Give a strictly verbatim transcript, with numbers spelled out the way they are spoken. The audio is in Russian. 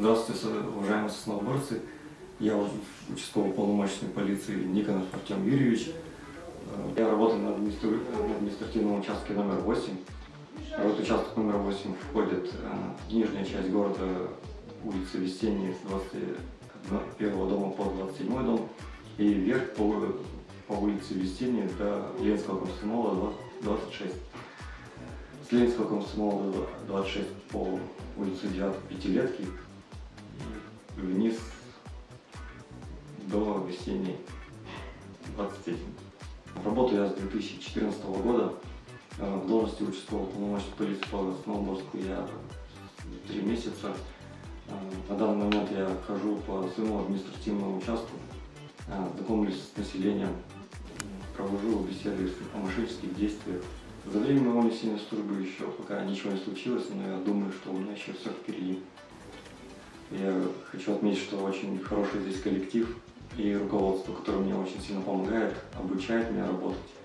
Здравствуйте, уважаемые сосновоборцы. Я участковый полномочный полиции Никонов Артем Юрьевич. Я работаю на административном участке номер восемь. В этот участок номер восемь входит нижняя часть города, улицы Весенней, с двадцать первого дома по двадцать седьмой дом, и вверх по, по улице Весенней до Ленинского комсомола двадцать шесть. С Ленинского комсомола двадцать шесть по улице девятой Пятилетки и вниз до Весенней двадцать один. Работаю я с две тысячи четырнадцатого года. В должности участкового полномочного полиции по Сосновоборску я три месяца. На данный момент я хожу по своему административному участку, знакомлюсь с населением, провожу беседы о мошеннических действиях. За время моего несения службы еще пока ничего не случилось, но я думаю, что у меня еще все впереди. Я хочу отметить, что очень хороший здесь коллектив и руководство, которое мне очень сильно помогает, обучает меня работать.